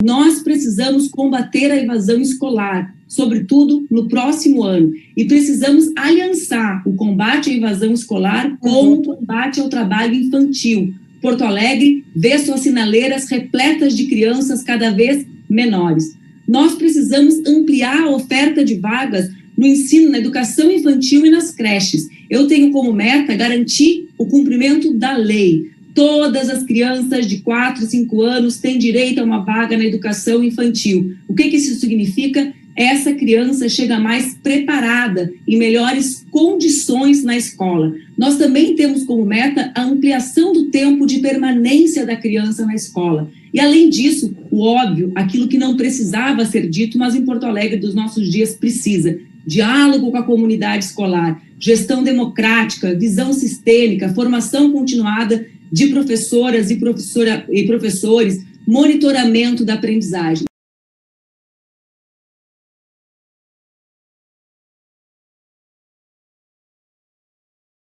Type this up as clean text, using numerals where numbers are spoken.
Nós precisamos combater a evasão escolar, sobretudo no próximo ano, e precisamos aliançar o combate à evasão escolar com o combate ao trabalho infantil. Porto Alegre vê suas sinaleiras repletas de crianças cada vez menores. Nós precisamos ampliar a oferta de vagas no ensino, na educação infantil e nas creches. Eu tenho como meta garantir o cumprimento da lei. Todas as crianças de 4 e 5 anos têm direito a uma vaga na educação infantil. O que isso significa? Essa criança chega mais preparada, em melhores condições na escola. Nós também temos como meta a ampliação do tempo de permanência da criança na escola. E, além disso, o óbvio, aquilo que não precisava ser dito, mas em Porto Alegre dos nossos dias precisa: diálogo com a comunidade escolar, gestão democrática, visão sistêmica, formação continuada de professoras e professores, monitoramento da aprendizagem.